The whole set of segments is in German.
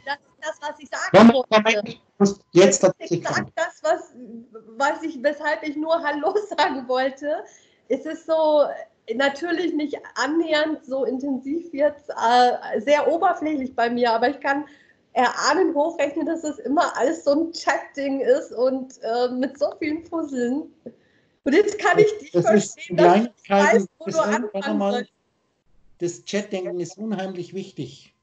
Das ist das, was ich sagen wollte. Jetzt das ist exakt das, weshalb ich nur Hallo sagen wollte. Es ist so, natürlich nicht annähernd so intensiv jetzt, sehr oberflächlich bei mir, aber ich kann erahnen, hochrechnen, dass es immer alles so ein Chat-Ding ist und mit so vielen Puzzeln. Und jetzt kann ich dich verstehen, dass du weißt, wo du anfangen sollst. Das Chat-Denken ist unheimlich wichtig.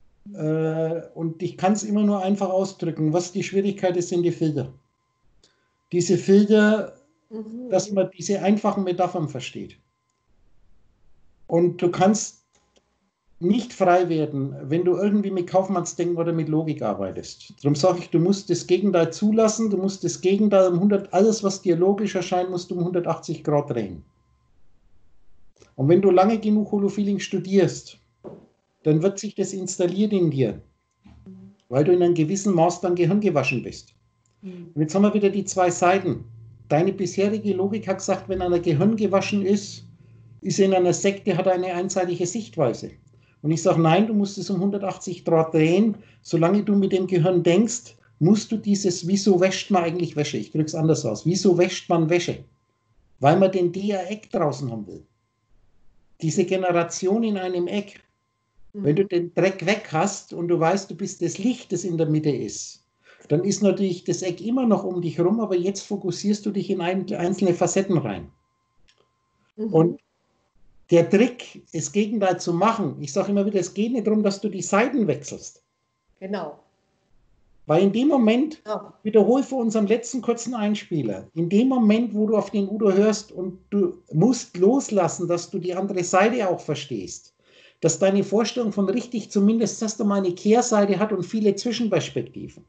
Und ich kann es immer nur einfach ausdrücken. Was die Schwierigkeit ist, sind die Filter. Diese Filter, dass man diese einfachen Metaphern versteht. Und du kannst nicht frei werden, wenn du irgendwie mit Kaufmannsdenken oder mit Logik arbeitest. Darum sage ich, du musst das Gegenteil zulassen, du musst das Gegenteil alles, was dir logisch erscheint, musst du um 180 Grad drehen. Und wenn du lange genug Holofeeling studierst, dann wird sich das installieren in dir, weil du in einem gewissen Maß dann Gehirn gewaschen bist. Und jetzt haben wir wieder die zwei Seiten. Deine bisherige Logik hat gesagt, wenn einer Gehirn gewaschen ist er in einer Sekte, hat er eine einseitige Sichtweise. Und ich sage, nein, du musst es um 180 Grad drehen. Solange du mit dem Gehirn denkst, musst du dieses, wieso wäscht man eigentlich Wäsche? Ich drücke es anders aus. Wieso wäscht man Wäsche? Weil man den DREck draußen haben will. Diese Generation in einem Eck. Wenn du den Dreck weg hast und du weißt, du bist das Licht, das in der Mitte ist, dann ist natürlich das Eck immer noch um dich rum, aber jetzt fokussierst du dich in einzelne Facetten rein. Und der Trick, das Gegenteil zu machen, ich sage immer wieder, es geht nicht darum, dass du die Seiten wechselst. Genau. Weil in dem Moment, wiederhol vor unserem letzten kurzen Einspieler, in dem Moment, wo du auf den Udo hörst und du musst loslassen, dass du die andere Seite auch verstehst, dass deine Vorstellung von richtig zumindest erst einmal eine Kehrseite hat und viele Zwischenperspektiven.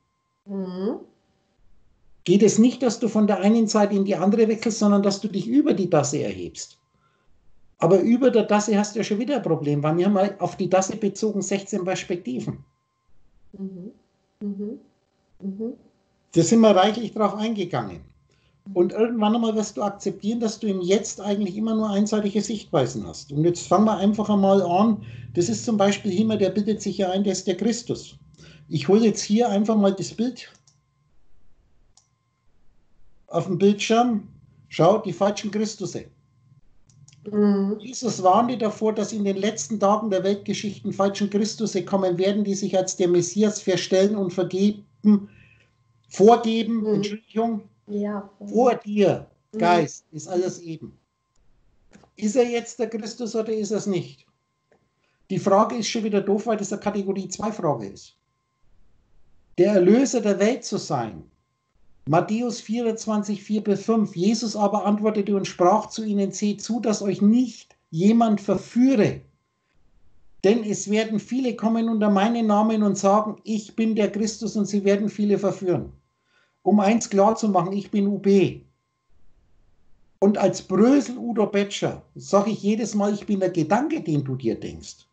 Geht es nicht, dass du von der einen Seite in die andere wechselst, sondern dass du dich über die Tasse erhebst. Aber über der Tasse hast du ja schon wieder ein Problem, weil wir haben mal auf die Tasse bezogen 16 Perspektiven. Da sind wir reichlich drauf eingegangen. Und irgendwann einmal wirst du akzeptieren, dass du im Jetzt eigentlich immer nur einseitige Sichtweisen hast. Und jetzt fangen wir einfach einmal an. Das ist zum Beispiel jemand, der bildet sich ja ein, der ist der Christus. Ich hole jetzt hier einfach mal das Bild auf dem Bildschirm. Schau, die falschen Christusse. Jesus warnte davor, dass in den letzten Tagen der Weltgeschichten falschen Christusse kommen werden, die sich als der Messias verstellen und vorgeben, Entschuldigung, vor dir, Geist, ist alles eben. Ist er jetzt der Christus oder ist er es nicht? Die Frage ist schon wieder doof, weil das eine Kategorie 2 Frage ist. Der Erlöser der Welt zu sein. Matthäus 24, 4-5. Jesus aber antwortete und sprach zu ihnen, seht zu, dass euch nicht jemand verführe. Denn es werden viele kommen unter meinen Namen und sagen, ich bin der Christus, und sie werden viele verführen. Um eins klar zu machen, ich bin UB. Und als Brösel Udo Betscher sage ich jedes Mal, ich bin der Gedanke, den du dir denkst.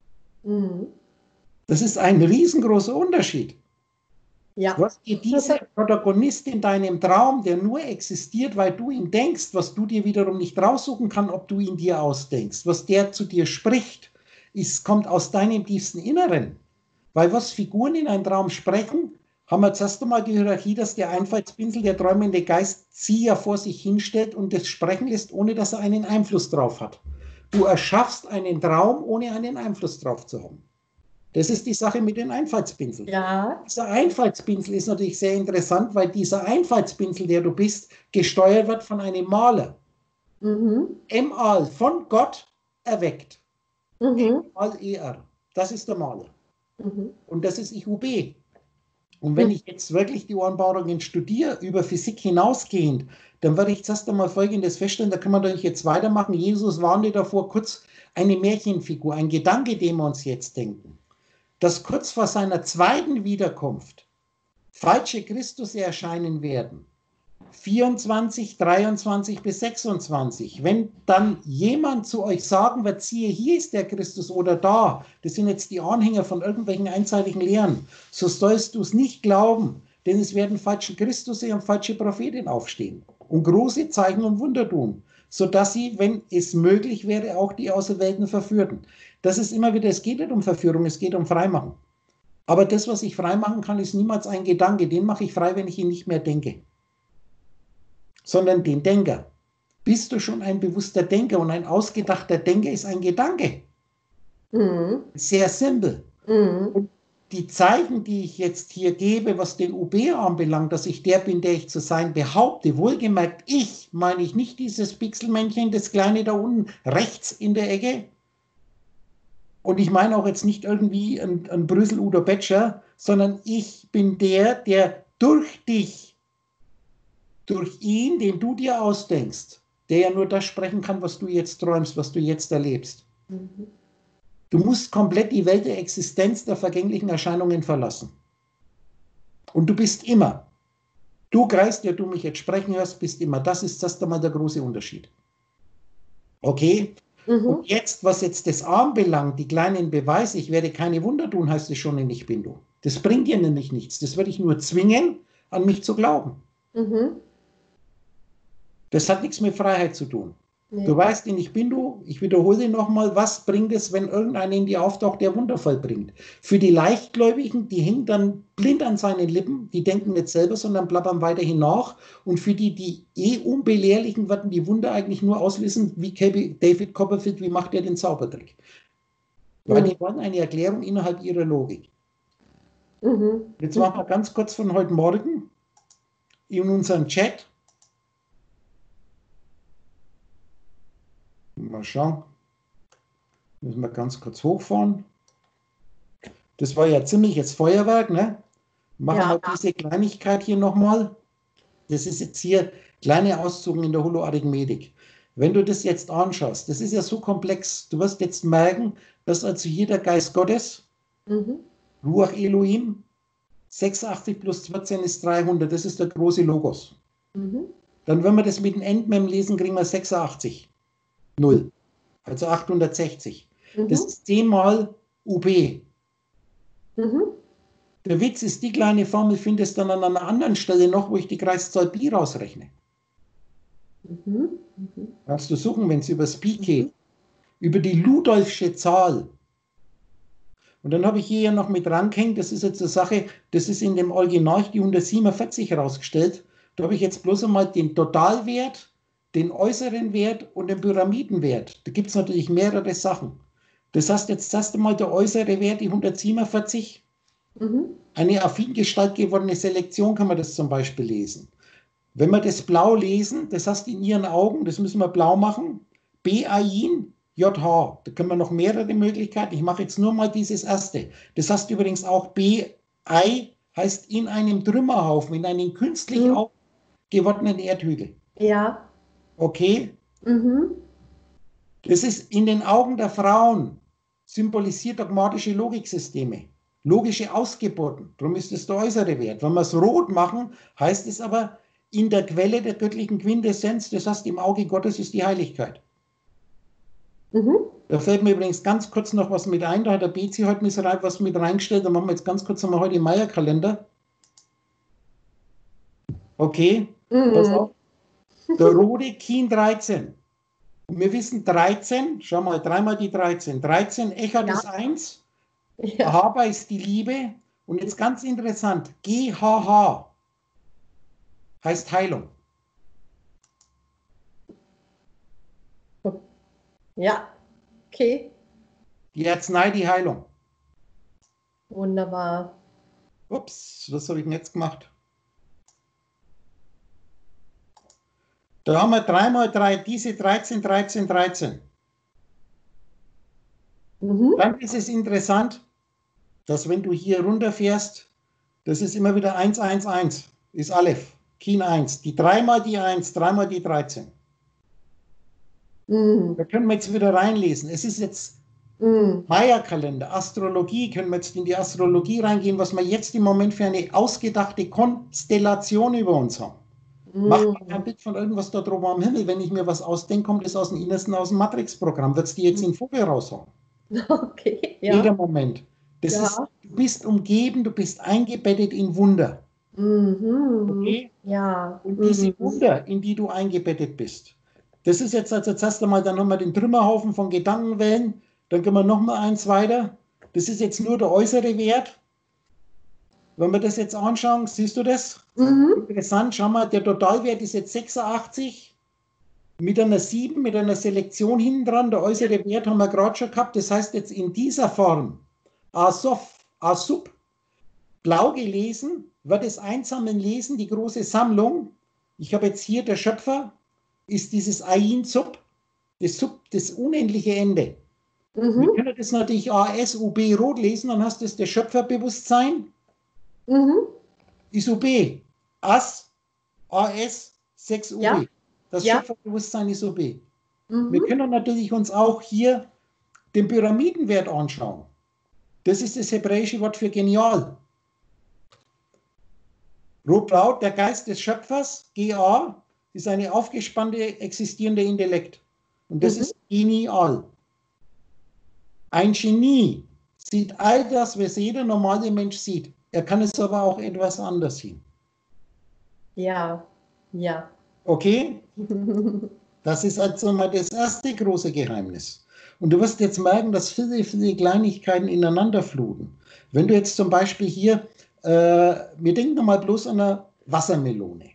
Das ist ein riesengroßer Unterschied. Ja. Du hast dir diese Protagonist in deinem Traum, der nur existiert, weil du ihn denkst, was du dir wiederum nicht raussuchen kannst, ob du ihn dir ausdenkst. Was der zu dir spricht, kommt aus deinem tiefsten Inneren. Weil was Figuren in einem Traum sprechen, haben wir zuerst einmal die Hierarchie, dass der Einfallspinsel, der träumende Geist, sie ja vor sich hinstellt und das sprechen lässt, ohne dass er einen Einfluss drauf hat. Du erschaffst einen Traum, ohne einen Einfluss drauf zu haben. Das ist die Sache mit den Einfallspinseln. Ja. Dieser Einfallspinsel ist natürlich sehr interessant, weil dieser Einfallspinsel, der du bist, gesteuert wird von einem Maler. M-Al, von Gott erweckt. M-Al-E-R. Das ist der Maler. Und das ist IUB. Und wenn ich jetzt wirklich die Ohrenbauungen studiere, über Physik hinausgehend, dann werde ich zuerst einmal Folgendes feststellen, da können wir natürlich jetzt weitermachen. Jesus warnte davor, kurz eine Märchenfigur, ein Gedanke, den wir uns jetzt denken, dass kurz vor seiner zweiten Wiederkunft falsche Christusse erscheinen werden. 24, 23 bis 26. Wenn dann jemand zu euch sagen wird, siehe, hier ist der Christus oder da, das sind jetzt die Anhänger von irgendwelchen einseitigen Lehren, so sollst du es nicht glauben, denn es werden falsche Christusse und falsche Propheten aufstehen und große Zeichen und Wunder tun, sodass sie, wenn es möglich wäre, auch die Auserwählten verführten. Das ist immer wieder, es geht nicht um Verführung, es geht um Freimachen. Aber das, was ich frei machen kann, ist niemals ein Gedanke. Den mache ich frei, wenn ich ihn nicht mehr denke. Sondern den Denker. Bist du schon ein bewusster Denker? Und ein ausgedachter Denker ist ein Gedanke. Mhm. Sehr simpel. Mhm. Und die Zeichen, die ich jetzt hier gebe, was den UB anbelangt, dass ich der bin, der ich zu sein behaupte, wohlgemerkt, ich meine ich nicht dieses Pixelmännchen, das kleine da unten rechts in der Ecke. Und ich meine auch jetzt nicht irgendwie ein Brüssel Udo Betscher, sondern ich bin der, der durch dich, durch ihn, den du dir ausdenkst, der ja nur das sprechen kann, was du jetzt träumst, was du jetzt erlebst. Mhm. Du musst komplett die Welt der Existenz der vergänglichen Erscheinungen verlassen. Und du bist immer. Du Geist, der du mich jetzt sprechen hörst, bist immer. Das ist das einmal der große Unterschied. Okay? Mhm. Und jetzt, was jetzt das anbelangt, die kleinen Beweise, ich werde keine Wunder tun, heißt es schon in Ich bin du. Das bringt dir nämlich nichts. Das würde ich nur zwingen, an mich zu glauben. Mhm. Das hat nichts mit Freiheit zu tun. Nee. Du weißt in Ich bin du, ich wiederhole nochmal, was bringt es, wenn irgendeiner in dir auftaucht, der Wunderfall bringt? Für die Leichtgläubigen, die hängen dann blind an seinen Lippen, die denken nicht selber, sondern plappern weiterhin nach. Und für die, die Unbelehrlichen, werden die Wunder eigentlich nur auslösen, wie David Copperfield, wie macht er den Zaubertrick? Weil die wollen eine Erklärung innerhalb ihrer Logik. Mhm. Jetzt machen wir ganz kurz von heute Morgen in unserem Chat. Mal schauen. Müssen wir ganz kurz hochfahren. Das war ja ziemliches Feuerwerk, ne? Machen wir diese Kleinigkeit hier nochmal. Das ist jetzt hier kleine Auszüge in der Holoarithmetik. Wenn du das jetzt anschaust, das ist ja so komplex. Du wirst jetzt merken, dass also hier der Geist Gottes, Ruach Elohim, 86 plus 14 ist 300. Das ist der große Logos. Dann, wenn wir das mit dem Endmem lesen, kriegen wir 86. 0. Also 860. Das ist 10 mal UB. Der Witz ist, die kleine Formel findest du dann an einer anderen Stelle noch, wo ich die Kreiszahl Pi rausrechne. Kannst du suchen, wenn es über das Pi geht. Über die Ludolfsche Zahl. Und dann habe ich hier ja noch mit rangehängt, das ist jetzt eine Sache, das ist in dem Original die 147 herausgestellt. Da habe ich jetzt bloß einmal den Totalwert, den äußeren Wert und den Pyramidenwert. Da gibt es natürlich mehrere Sachen. Das heißt, jetzt hast du mal der äußere Wert, die 147. Eine affin Gestalt gewordene Selektion kann man das zum Beispiel lesen. Wenn wir das blau lesen, das heißt in Ihren Augen, das müssen wir blau machen, B-Ain, JH. Da können wir noch mehrere Möglichkeiten. Ich mache jetzt nur mal dieses erste. Das heißt übrigens auch B-Ei heißt in einem Trümmerhaufen, in einem künstlich gewordenen Erdhügel. Ja. Okay? Das ist in den Augen der Frauen symbolisiert dogmatische Logiksysteme. Logische Ausgeburten. Darum ist es der äußere Wert. Wenn wir es rot machen, heißt es aber in der Quelle der göttlichen Quintessenz, das heißt im Auge Gottes ist die Heiligkeit. Da fällt mir übrigens ganz kurz noch was mit ein, da hat der BC heute was mit reingestellt, da machen wir jetzt ganz kurz nochmal heute den Maya-Kalender. Okay, pass auf. Der rote Kien 13. Und wir wissen 13, schau mal, 3 mal die 13. 13, Echad ist 1, Ahaba ist die Liebe. Und jetzt ganz interessant, GHH heißt Heilung. Ja, okay. Die Arznei, die Heilung. Wunderbar. Ups, was habe ich denn jetzt gemacht? Da haben wir 3 mal 3, diese 13, 13, 13. Dann ist es interessant, dass wenn du hier runterfährst, das ist immer wieder 1, 1, 1, ist Aleph, Kin 1. Die 3 mal die 1, 3 mal die 13. Da können wir jetzt wieder reinlesen. Es ist jetzt Maya-Kalender, Astrologie, können wir jetzt in die Astrologie reingehen, was wir jetzt im Moment für eine ausgedachte Konstellation über uns haben. Macht man kein Bild von irgendwas da drüber am Himmel. Wenn ich mir was ausdenke, kommt es aus dem Innersten, aus dem Matrix-Programm. Wird es dir jetzt in Vogel raushauen? Okay, ja. Jeder Moment. Das ist, du bist umgeben, du bist eingebettet in Wunder. Okay? Ja. Und diese Wunder, in die du eingebettet bist, das ist jetzt erst einmal, dann haben wir den Trümmerhaufen von Gedankenwellen, dann können wir noch mal eins weiter. Das ist jetzt nur der äußere Wert. wenn wir das jetzt anschauen, siehst du das? Interessant, schau mal, der Totalwert ist jetzt 86 mit einer 7, mit einer Selektion hinten dran. Der äußere Wert haben wir gerade schon gehabt. Das heißt jetzt in dieser Form, A-Sub, blau gelesen, wird es einsammeln lesen, die große Sammlung. Ich habe jetzt hier, der Schöpfer ist dieses Ain-Sub, das unendliche Ende. Wir können das natürlich AS-UB rot lesen, dann hast du das Schöpferbewusstsein. Ist UB. As, AS, 6 UB. Ja. Das Schöpferbewusstsein ist UB. Wir können natürlich uns auch hier den Pyramidenwert anschauen. Das ist das hebräische Wort für genial. Rot-Blau, der Geist des Schöpfers, GA, ist eine aufgespannte, existierende Intellekt. Und das ist genial. Ein Genie sieht all das, was jeder normale Mensch sieht. Er kann es aber auch etwas anders sehen. Ja, ja. Okay? Das ist also mal das erste große Geheimnis. Und du wirst jetzt merken, dass viele, viele Kleinigkeiten ineinander fluten. Wenn du jetzt zum Beispiel hier, wir denken mal bloß an eine Wassermelone.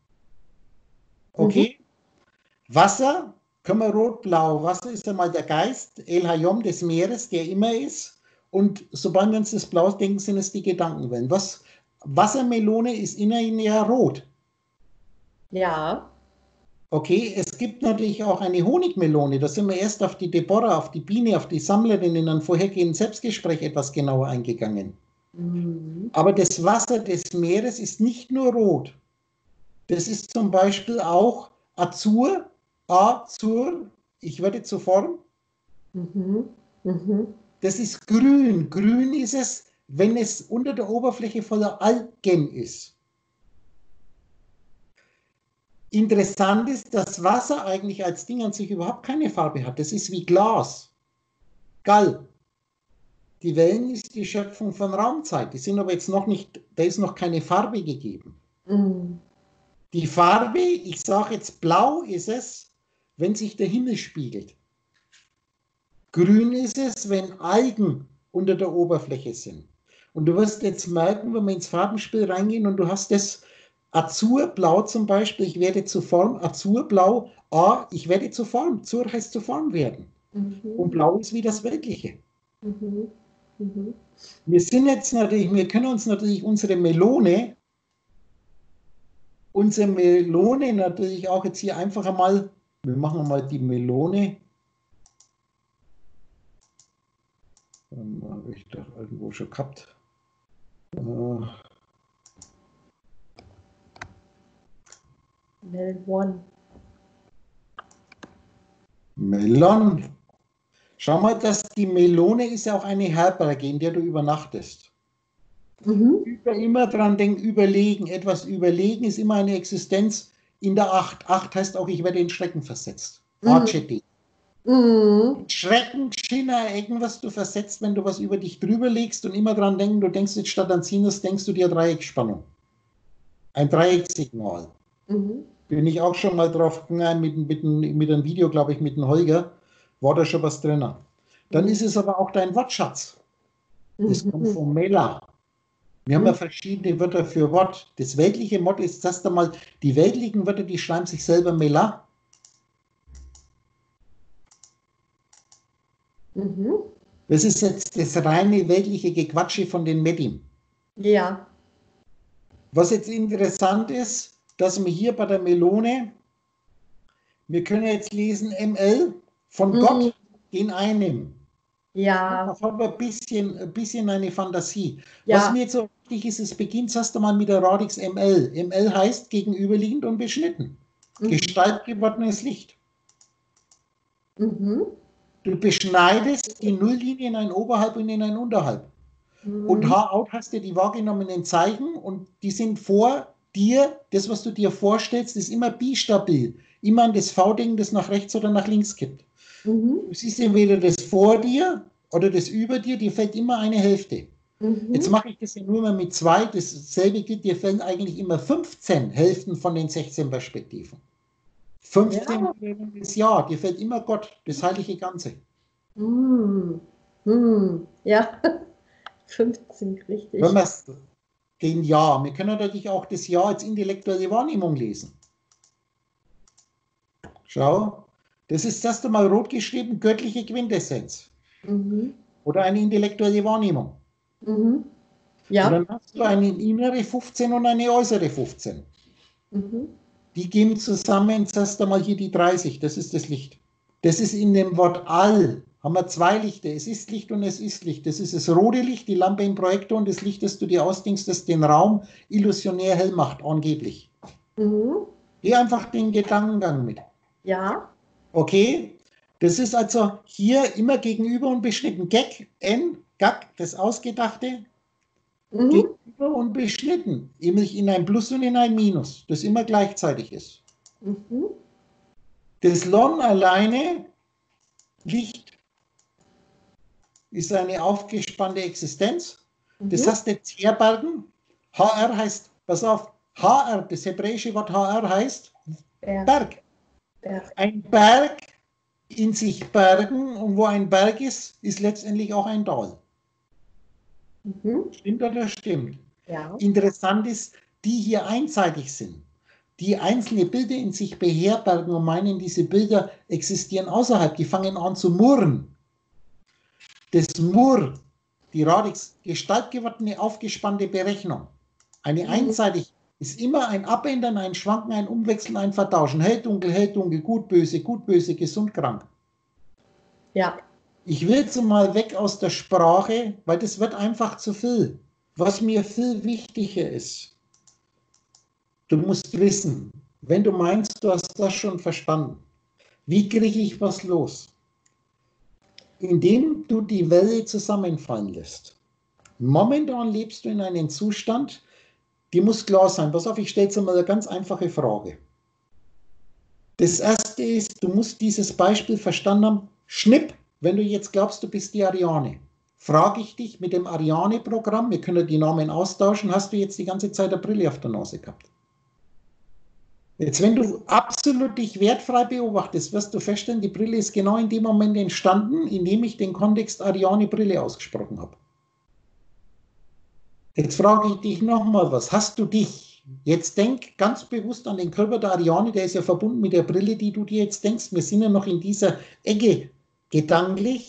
Okay? Wasser, können wir rot-blau. Wasser ist einmal der Geist, El Hayom des Meeres, der immer ist. Und sobald wir uns das Blau denken, sind es die Gedankenwellen. Wassermelone ist innen ja rot. Ja. Okay, es gibt natürlich auch eine Honigmelone. Da sind wir erst auf die Deborah, auf die Biene, auf die Sammlerin in einem vorhergehenden Selbstgespräch etwas genauer eingegangen. Aber das Wasser des Meeres ist nicht nur rot. Das ist zum Beispiel auch Azur, Azur, ich werde zur Form. Das ist grün. Grün ist es, wenn es unter der Oberfläche voller Algen ist. Interessant ist, dass Wasser eigentlich als Ding an sich überhaupt keine Farbe hat. Das ist wie Glas. Gall. Die Wellen ist die Schöpfung von Raumzeit. Die sind aber jetzt noch nicht, da ist noch keine Farbe gegeben. Die Farbe, ich sage jetzt blau ist es, wenn sich der Himmel spiegelt. Grün ist es, wenn Algen unter der Oberfläche sind. Und du wirst jetzt merken, wenn wir ins Farbenspiel reingehen und du hast das Azurblau zum Beispiel, ich werde zu Form, Azurblau, ich werde zu Form. Zur heißt zu Form werden. Und Blau ist wie das Weltliche. Wir sind jetzt natürlich, wir können uns natürlich unsere Melone natürlich auch jetzt hier einfach einmal, wir machen mal die Melone. Habe ich doch irgendwo schon gehabt. Melon. Schau mal, dass die Melone ist ja auch eine Herberge, in der du übernachtest. Immer dran denken, überlegen. Etwas überlegen ist immer eine Existenz in der Acht. Acht heißt auch, ich werde in Schrecken versetzt. Schrecken, Schinner, irgendwas du versetzt, wenn du was über dich drüber legst und immer dran denken, du denkst jetzt statt an Sinus, denkst du dir Dreiecksspannung. Ein Dreiecksignal. Bin ich auch schon mal drauf gegangen mit einem Video, glaube ich, mit dem Holger, war da schon was drin. Dann ist es aber auch dein Wortschatz. Das kommt von Mela. Wir haben ja verschiedene Wörter für Wort. Das weltliche Wort ist erst einmal, die weltlichen Wörter, die schreiben sich selber Mela. Das ist jetzt das reine weltliche Gequatsche von den Medim. Ja. Was jetzt interessant ist, dass wir hier bei der Melone, wir können jetzt lesen ML von Gott in einem. Ja. Da haben wir ein bisschen eine Fantasie. Ja. Was mir jetzt so wichtig ist, es beginnt erst einmal mit der Radix ML. ML heißt gegenüberliegend und beschnitten. Gestalt gewordenes Licht. Du beschneidest die Nulllinie in ein Oberhalb und in ein Unterhalb. Und H-out hast du die wahrgenommenen Zeichen und die sind vor dir, das, was du dir vorstellst, ist immer bistabil. Immer an das V-Ding, das nach rechts oder nach links kippt. Du siehst entweder das vor dir oder das über dir, dir fällt immer eine Hälfte. Jetzt mache ich das ja nur mal mit 2, dasselbe gilt, dir fällen eigentlich immer 15 Hälften von den 16 Perspektiven. 15 ist Ja, dir fällt immer Gott, das heilige Ganze. Ja, 15, richtig. den Ja. Wir können natürlich auch das Ja als intellektuelle Wahrnehmung lesen. Schau, das ist das erste Mal rot geschrieben, göttliche Quintessenz. Mhm. Oder eine intellektuelle Wahrnehmung. Mhm. Und Ja. dann hast du eine innere 15 und eine äußere 15. Mhm. Die geben zusammen, erst einmal hier die 30, das ist das Licht. Das ist in dem Wort All, haben wir zwei Lichter, es ist Licht und es ist Licht. Das ist das rote Licht, die Lampe im Projektor und das Licht, das du dir ausdenkst, das den Raum illusionär hell macht, angeblich. Mhm. Geh einfach den Gedankengang mit. Ja. Okay? Das ist also hier immer gegenüber und beschnitten. Gag, das Ausgedachte, Mhm. gegenüber und beschnitten. Nämlich in ein Plus und in ein Minus, das immer gleichzeitig ist. Mhm. Das Lon alleine, Licht, ist eine aufgespannte Existenz. Das Mhm. heißt, jetzt herbergen. HR heißt, pass auf, HR, das hebräische Wort HR heißt Berg. Berg. Berg. Ein Berg in sich bergen und wo ein Berg ist letztendlich auch ein Tal. Mhm. Stimmt oder stimmt? Ja. Interessant ist, die hier einseitig sind, die einzelne Bilder in sich beherbergen und meinen, diese Bilder existieren außerhalb, die fangen an zu murren. Das Murr, die Radix, gestaltgewordene, aufgespannte Berechnung, eine einseitig, ist immer ein Abändern, ein Schwanken, ein Umwechseln, ein Vertauschen. Hell, dunkel, gut, böse, gesund, krank. Ja. Ich will jetzt mal weg aus der Sprache, weil das wird einfach zu viel. Was mir viel wichtiger ist, du musst wissen, wenn du meinst, du hast das schon verstanden, wie kriege ich was los? Indem du die Welle zusammenfallen lässt. Momentan lebst du in einem Zustand, die muss klar sein. Pass auf, ich stelle dir mal eine ganz einfache Frage. Das erste ist, du musst dieses Beispiel verstanden haben. Schnipp, wenn du jetzt glaubst, du bist die Ariane. Frage ich dich mit dem Ariane-Programm, wir können die Namen austauschen, hast du jetzt die ganze Zeit eine Brille auf der Nase gehabt? Jetzt, wenn du absolut dich wertfrei beobachtest, wirst du feststellen, die Brille ist genau in dem Moment entstanden, in dem ich den Kontext Ariane-Brille ausgesprochen habe. Jetzt frage ich dich nochmal was. Hast du dich, jetzt denk ganz bewusst an den Körper der Ariane, der ist ja verbunden mit der Brille, die du dir jetzt denkst. Wir sind ja noch in dieser Ecke gedanklich.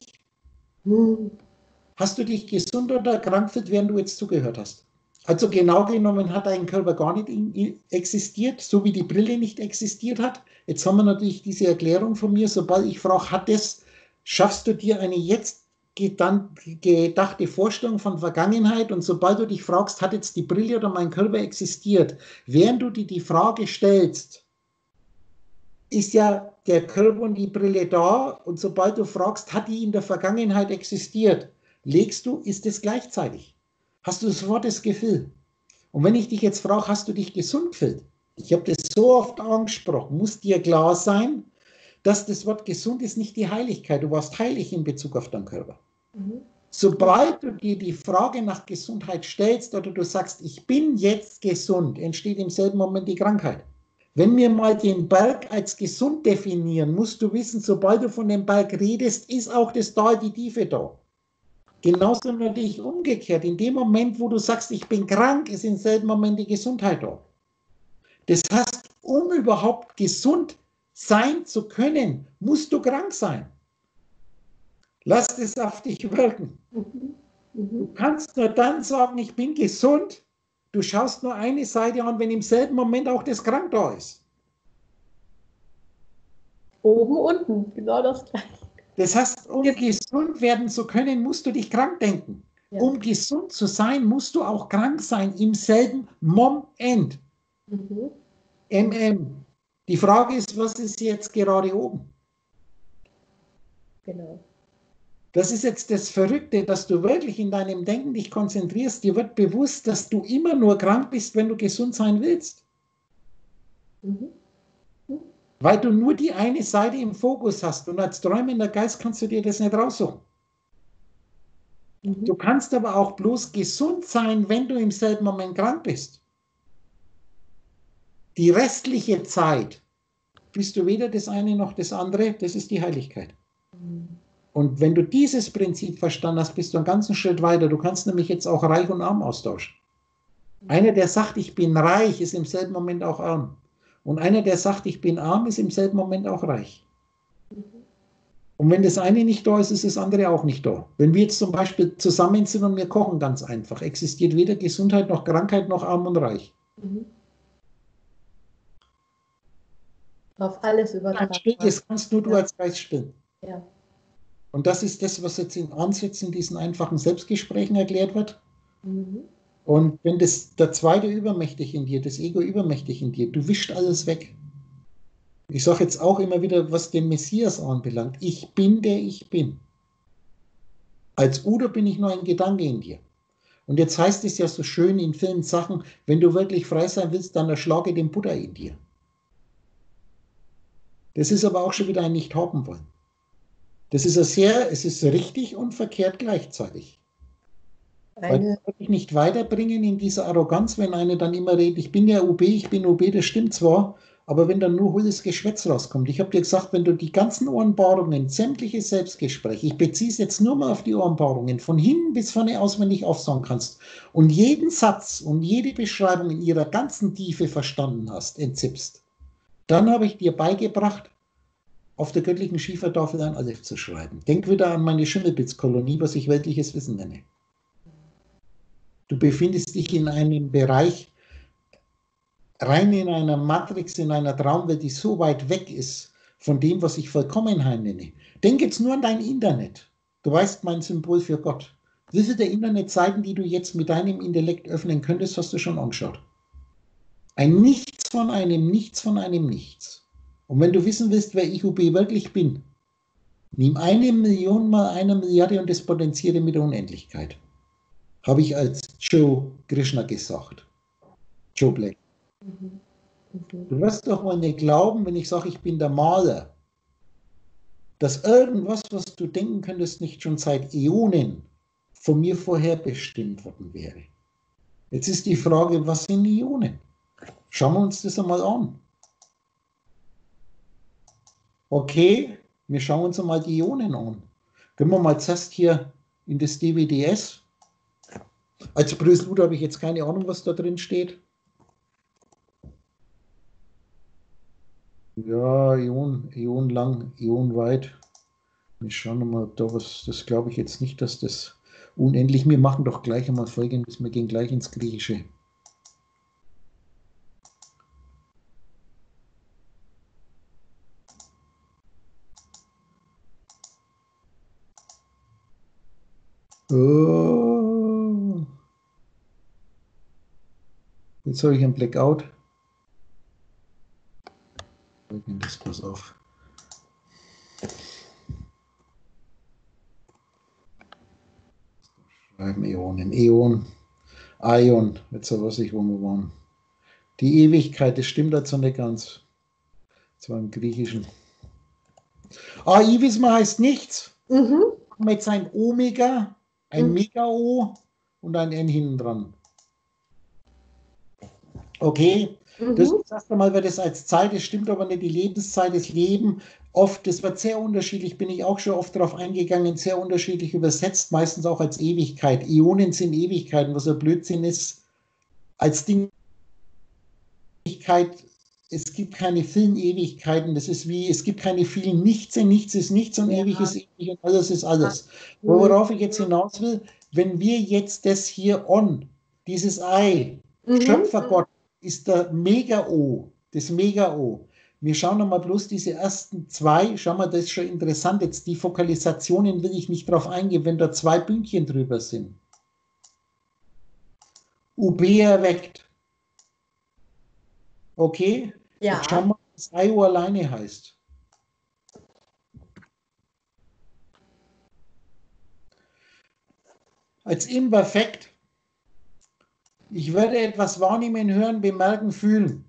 Hast du dich gesund oder krank gefühlt, während du jetzt zugehört hast? Also genau genommen hat dein Körper gar nicht existiert, so wie die Brille nicht existiert hat. Jetzt haben wir natürlich diese Erklärung von mir, sobald ich frage, schaffst du dir eine jetzt gedachte Vorstellung von Vergangenheit und sobald du dich fragst, hat jetzt die Brille oder mein Körper existiert, während du dir die Frage stellst, ist ja der Körper und die Brille da und sobald du fragst, hat die in der Vergangenheit existiert, ist es gleichzeitig. Hast du sofort das Gefühl. Und wenn ich dich jetzt frage, hast du dich gesund gefühlt? Ich habe das so oft angesprochen, muss dir klar sein, dass das Wort gesund ist nicht die Heiligkeit. Du warst heilig in Bezug auf deinen Körper. Mhm. Sobald du dir die Frage nach Gesundheit stellst oder du sagst, ich bin jetzt gesund, entsteht im selben Moment die Krankheit. Wenn wir mal den Berg als gesund definieren, musst du wissen, sobald du von dem Berg redest, ist auch das Tal, die Tiefe da. Genauso natürlich umgekehrt. In dem Moment, wo du sagst, ich bin krank, ist im selben Moment die Gesundheit da. Das heißt, um überhaupt gesund sein zu können, musst du krank sein. Lass es auf dich wirken. Du kannst nur dann sagen, ich bin gesund. Du schaust nur eine Seite an, wenn im selben Moment auch das Krank da ist. Oben, unten, genau das Gleiche. Das heißt, um gesund werden zu können, musst du dich krank denken. Ja. Um gesund zu sein, musst du auch krank sein im selben Moment. MM. Die Frage ist, was ist jetzt gerade oben? Genau. Das ist jetzt das Verrückte, dass du wirklich in deinem Denken dich konzentrierst. Dir wird bewusst, dass du immer nur krank bist, wenn du gesund sein willst. Weil du nur die eine Seite im Fokus hast und als träumender Geist kannst du dir das nicht raussuchen. Du kannst aber auch bloß gesund sein, wenn du im selben Moment krank bist. Die restliche Zeit bist du weder das eine noch das andere, das ist die Heiligkeit. Und wenn du dieses Prinzip verstanden hast, bist du einen ganzen Schritt weiter. Du kannst nämlich jetzt auch reich und arm austauschen. Einer, der sagt, ich bin reich, ist im selben Moment auch arm. Und einer, der sagt, ich bin arm, ist im selben Moment auch reich. Und wenn das eine nicht da ist, ist das andere auch nicht da. Wenn wir jetzt zum Beispiel zusammen sind und wir kochen ganz einfach, existiert weder Gesundheit noch Krankheit noch arm und reich. Auf alles übertragen. Das kannst nur du als Geist stellen. Ja. Und das ist das, was jetzt in Ansätzen in diesen einfachen Selbstgesprächen erklärt wird. Und wenn der zweite übermächtig in dir, das Ego übermächtig in dir, du wischst alles weg. Ich sage jetzt auch immer wieder, was den Messias anbelangt. Ich bin, der ich bin. Als Udo bin ich nur ein Gedanke in dir. Und jetzt heißt es ja so schön in vielen Sachen, wenn du wirklich frei sein willst, dann erschlage den Buddha in dir. Das ist aber auch schon wieder ein Nicht-Haben wollen. Das ist es ist richtig und verkehrt gleichzeitig. Weil das würde ich nicht weiterbringen in dieser Arroganz, wenn einer dann immer redet, ich bin ja UB, ich bin UB, das stimmt zwar, aber wenn dann nur hohles Geschwätz rauskommt. Ich habe dir gesagt, wenn du die ganzen Ohrenpaarungen, sämtliche Selbstgespräche, ich beziehe es jetzt nur mal auf die Ohrenpaarungen, von hinten bis vorne auswendig aufsagen kannst und jeden Satz und jede Beschreibung in ihrer ganzen Tiefe verstanden hast, entzippst, dann habe ich dir beigebracht, auf der göttlichen Schiefertafel ein Aleph zu schreiben. Denk wieder an meine Schimmelpilzkolonie, was ich weltliches Wissen nenne. Du befindest dich in einem Bereich, rein in einer Matrix, in einer Traumwelt, die so weit weg ist von dem, was ich Vollkommenheit nenne. Denk jetzt nur an dein Internet. Du weißt mein Symbol für Gott. Wie viele der Internetseiten, die du jetzt mit deinem Intellekt öffnen könntest, hast du schon angeschaut? Ein Nichts von einem Nichts von einem Nichts. Und wenn du wissen willst, wer ich UB wirklich bin, nimm 1.000.000 mal 1.000.000.000 und das potenziere mit der Unendlichkeit. Habe ich als Joe Krishna gesagt. Joe Black. Du wirst doch mal nicht glauben, wenn ich sage, ich bin der Maler, dass irgendwas, was du denken könntest, nicht schon seit Äonen von mir vorherbestimmt worden wäre. Jetzt ist die Frage, was sind Ionen? Schauen wir uns das einmal an. Okay, wir schauen uns einmal die Ionen an. Gehen wir mal zuerst hier in das DWDS. Als Brüssel habe ich jetzt keine Ahnung, was da drin steht. Ja, Ion lang, Ion weit. Wir schauen mal, ob da was, das glaube ich jetzt nicht, dass das unendlich, wir machen doch gleich einmal Folgendes, wir gehen gleich ins Griechische. Oh. Jetzt habe ich einen Blackout. Das, pass auf. Schreiben Äonen, Äon, Aion, jetzt weiß ich, wo wir waren. Die Ewigkeit, das stimmt dazu nicht ganz. Das war im Griechischen. Ivisma heißt nichts. Mit sein Omega, ein Mega-O und ein N hinten dran. Okay, das ist erst einmal, wird das als Zeit, das stimmt aber nicht, die Lebenszeit, das Leben, oft, das wird sehr unterschiedlich, bin ich auch schon oft darauf eingegangen, sehr unterschiedlich übersetzt, meistens auch als Ewigkeit. Ionen sind Ewigkeiten, was ein Blödsinn ist. Als Ding, Ewigkeit, es gibt keine vielen Ewigkeiten, das ist wie, es gibt keine vielen Nichts, nichts ist nichts und ewig ist ewig und alles ist alles. Worauf ich jetzt hinaus will, wenn wir jetzt das hier dieses Ei, Schöpfergott, ist der Mega-O, das Mega-O. Wir schauen nochmal bloß diese ersten zwei, schauen wir, das ist schon interessant, jetzt die Fokalisationen will ich nicht drauf eingehen, wenn da zwei Bündchen drüber sind. UB erweckt. Okay? Ja. Jetzt schauen wir, was IO alleine heißt. Als Imperfekt. Ich werde etwas wahrnehmen, hören, bemerken, fühlen.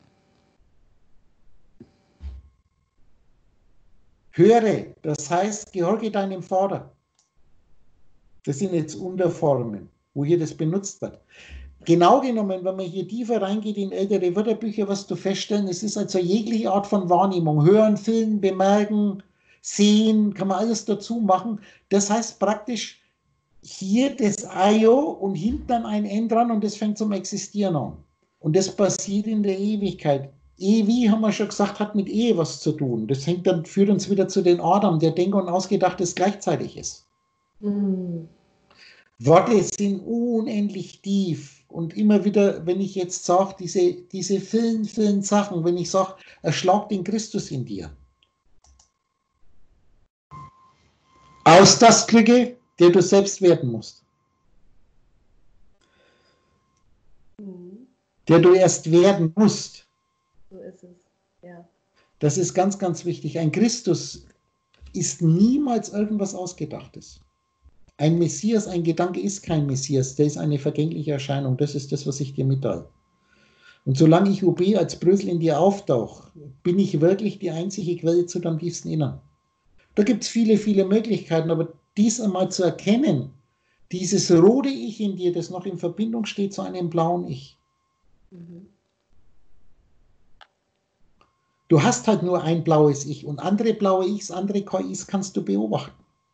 Höre, das heißt, gehorche deinem Vater. Das sind jetzt Unterformen, wo hier das benutzt wird. Genau genommen, wenn man hier tiefer reingeht in ältere Wörterbücher, wirst du feststellen, es ist also jegliche Art von Wahrnehmung. Hören, fühlen, bemerken, sehen, kann man alles dazu machen. Das heißt praktisch, hier das IO und hinten dann ein N dran und das fängt zum Existieren an. Und das passiert in der Ewigkeit. Wie haben wir schon gesagt, hat mit Ehe was zu tun. Das führt uns wieder zu den Adam, der Denker und Ausgedachtes gleichzeitig ist. Mhm. Worte sind unendlich tief. Und immer wieder, wenn ich jetzt sage, diese vielen, vielen Sachen, wenn ich sage, erschlag den Christus in dir. Aus das kriege, der du selbst werden musst. Der du erst werden musst. So ist es, ja. Das ist ganz, ganz wichtig. Ein Christus ist niemals irgendwas Ausgedachtes. Ein Messias, ein Gedanke ist kein Messias, der ist eine vergängliche Erscheinung. Das ist das, was ich dir mitteile. Und solange ich UB als Brösel in dir auftauche, bin ich wirklich die einzige Quelle zu deinem tiefsten Innern. Da gibt es viele, viele Möglichkeiten, aber dies einmal zu erkennen, dieses rote Ich in dir, das noch in Verbindung steht zu einem blauen Ich. Du hast halt nur ein blaues Ich und andere blaue Ichs, andere KIs kannst du beobachten.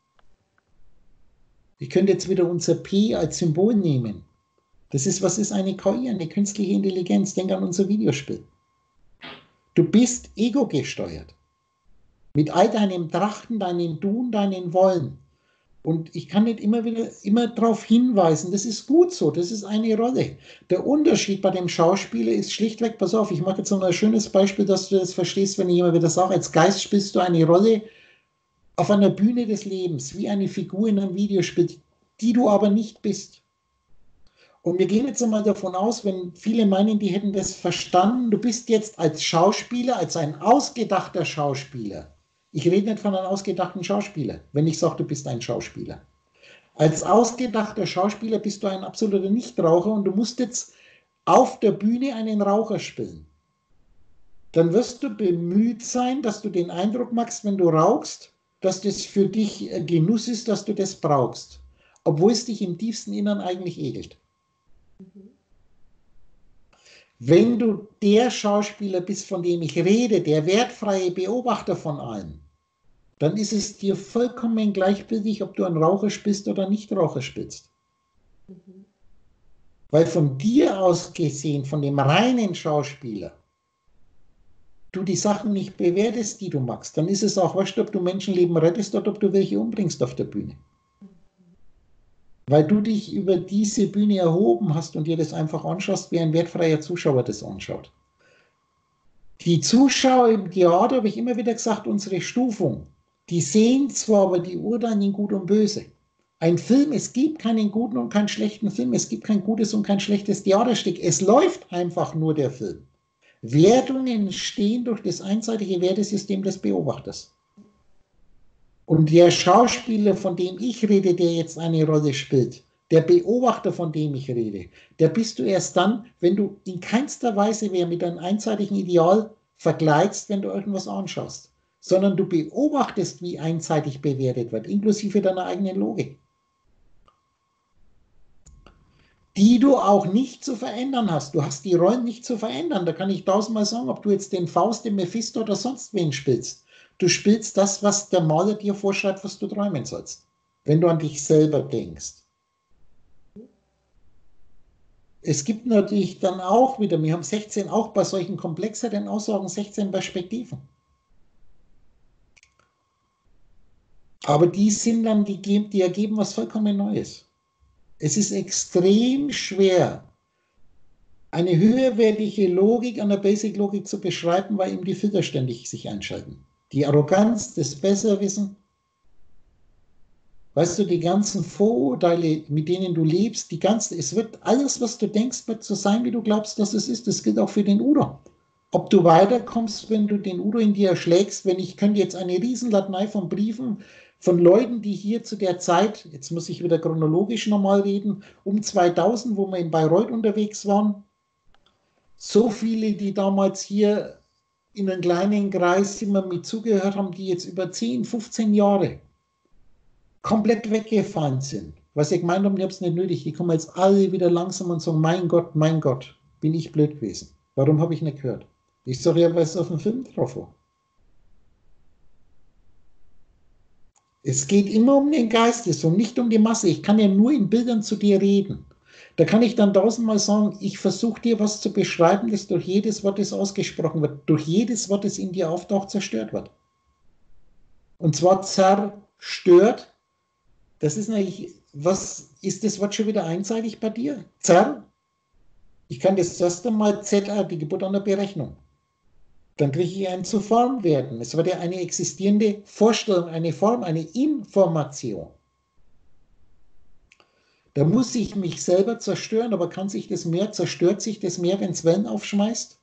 Ich könnte jetzt wieder unser P als Symbol nehmen. Was ist eine KI, eine künstliche Intelligenz? Denk an unser Videospiel. Du bist ego gesteuert. Mit all deinem Trachten, deinen Tun, deinen Wollen. Und ich kann nicht immer darauf hinweisen, das ist gut so, das ist eine Rolle. Der Unterschied bei dem Schauspieler ist schlichtweg, pass auf, ich mache jetzt noch ein schönes Beispiel, dass du das verstehst, wenn ich immer wieder sage, als Geist spielst du eine Rolle auf einer Bühne des Lebens, wie eine Figur in einem Videospiel, die du aber nicht bist. Und wir gehen jetzt einmal davon aus, wenn viele meinen, die hätten das verstanden, du bist jetzt als Schauspieler, als ein ausgedachter Schauspieler. Ich rede nicht von einem ausgedachten Schauspieler, wenn ich sage, du bist ein Schauspieler. Als ausgedachter Schauspieler bist du ein absoluter Nichtraucher und du musst jetzt auf der Bühne einen Raucher spielen. Dann wirst du bemüht sein, dass du den Eindruck machst, wenn du rauchst, dass das für dich Genuss ist, dass du das brauchst. Obwohl es dich im tiefsten Innern eigentlich ekelt. Wenn du der Schauspieler bist, von dem ich rede, der wertfreie Beobachter von allem, dann ist es dir vollkommen gleichgültig, ob du ein Raucher spielst oder nicht Raucher spielst. Weil von dir aus gesehen, von dem reinen Schauspieler, du die Sachen nicht bewertest, die du machst, dann ist es auch wurscht, ob du Menschenleben rettest oder ob du welche umbringst auf der Bühne. Weil du dich über diese Bühne erhoben hast und dir das einfach anschaust, wie ein wertfreier Zuschauer das anschaut. Die Zuschauer im Theater, habe ich immer wieder gesagt, unsere Stufung, die sehen zwar, aber die urteilen in Gut und Böse. Ein Film, es gibt keinen guten und keinen schlechten Film, es gibt kein gutes und kein schlechtes Theaterstück, es läuft einfach nur der Film. Wertungen entstehen durch das einseitige Wertesystem des Beobachters. Und der Schauspieler, von dem ich rede, der jetzt eine Rolle spielt, der Beobachter, von dem ich rede, der bist du erst dann, wenn du in keinster Weise mehr mit einem einseitigen Ideal vergleichst, wenn du irgendwas anschaust, sondern du beobachtest, wie einseitig bewertet wird, inklusive deiner eigenen Logik, die du auch nicht zu verändern hast. Du hast die Rollen nicht zu verändern. Da kann ich tausendmal sagen, ob du jetzt den Faust, den Mephisto oder sonst wen spielst. Du spielst das, was der Maler dir vorschreibt, was du träumen sollst, wenn du an dich selber denkst. Es gibt natürlich dann auch wieder, wir haben 16 auch bei solchen komplexeren Aussagen 16 Perspektiven. Aber die sind dann, die ergeben was vollkommen Neues. Es ist extrem schwer, eine höherwertige Logik an der Basic-Logik zu beschreiben, weil eben die Filter ständig sich einschalten. Die Arroganz, das Besserwissen. Weißt du, die ganzen Vorurteile, mit denen du lebst, es wird alles, was du denkst, wird so sein, wie du glaubst, dass es ist. Das gilt auch für den Udo. Ob du weiterkommst, wenn du den Udo in dir erschlägst, ich könnte jetzt eine Riesenlatei von Briefen von Leuten, die hier zu der Zeit, jetzt muss ich wieder chronologisch nochmal reden, um 2000, wo wir in Bayreuth unterwegs waren, so viele, die damals hier in einem kleinen Kreis immer mit zugehört haben, die jetzt über 10, 15 Jahre komplett weggefallen sind. Was ich gemeint habe, ich habe es nicht nötig. Die kommen jetzt alle wieder langsam und sagen, mein Gott, bin ich blöd gewesen. Warum habe ich nicht gehört? Ich sage ja, weil es auf dem Film drauf war. Es geht immer um den Geistes und nicht um die Masse. Ich kann ja nur in Bildern zu dir reden. Da kann ich dann tausendmal sagen, ich versuche dir was zu beschreiben, das durch jedes Wort, das ausgesprochen wird, durch jedes Wort, das in dir auftaucht, zerstört wird. Und zwar zerstört. Das ist natürlich, was ist das Wort schon wieder einseitig bei dir? Ich kann das erste Mal ZR, die Geburt an der Berechnung. Dann kriege ich ein zu Form werden. Es wird ja eine existierende Vorstellung, eine Form, eine Information. Da muss ich mich selber zerstören, aber zerstört sich das Meer, wenn es Wellen aufschmeißt?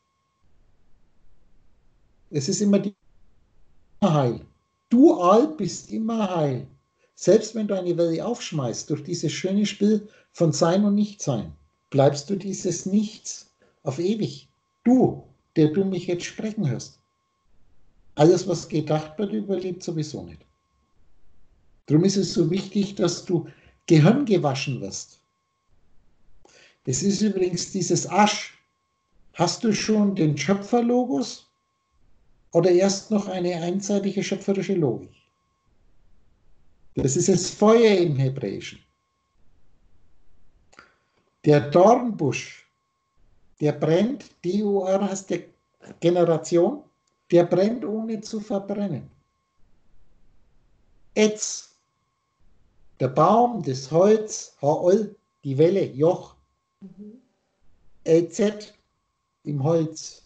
Es ist immer heil. Dual bist immer heil. Selbst wenn du eine Welle aufschmeißt, durch dieses schöne Spiel von Sein und Nichtsein, bleibst du dieses Nichts auf ewig. Du, der du mich jetzt sprechen hörst. Alles, was gedacht wird, überlebt sowieso nicht. Darum ist es so wichtig, dass du Gehirn gewaschen wirst. Es ist übrigens dieses Asch. Hast du schon den Schöpferlogos oder erst noch eine einseitige schöpferische Logik? Das ist das Feuer im Hebräischen. Der Dornbusch, der brennt, D-O-R heißt der Generation, der brennt ohne zu verbrennen. Etz, der Baum, das Holz, Haol, die Welle, Joch, LZ im Holz.